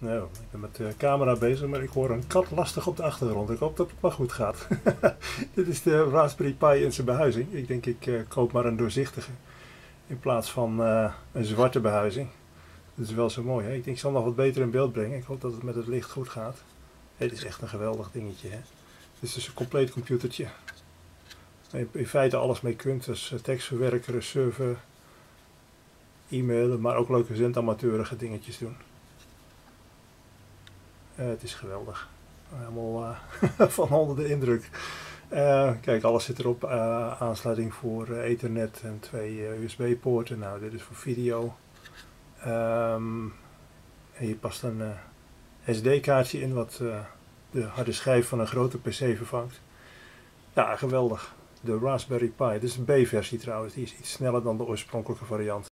Nou, ik ben met de camera bezig, maar ik hoor een kat lastig op de achtergrond. Ik hoop dat het wel goed gaat. Dit is de Raspberry Pi in zijn behuizing. Ik denk ik koop maar een doorzichtige in plaats van een zwarte behuizing. Dat is wel zo mooi. Hè? Ik denk ik zal nog wat beter in beeld brengen. Ik hoop dat het met het licht goed gaat. Hey, dit is echt een geweldig dingetje. Hè? Dit is dus een compleet computertje. Waar je in feite alles mee kunt. Dus tekstverwerken, server, e-mailen, maar ook leuke zendamateurige dingetjes doen. Het is geweldig. Helemaal van onder de indruk. Kijk, alles zit erop. Aansluiting voor Ethernet en 2 USB-poorten. Nou, dit is voor video. En hier past een SD-kaartje in wat de harde schijf van een grote PC vervangt. Ja, geweldig. De Raspberry Pi. Dit is een B-versie trouwens. Die is iets sneller dan de oorspronkelijke variant.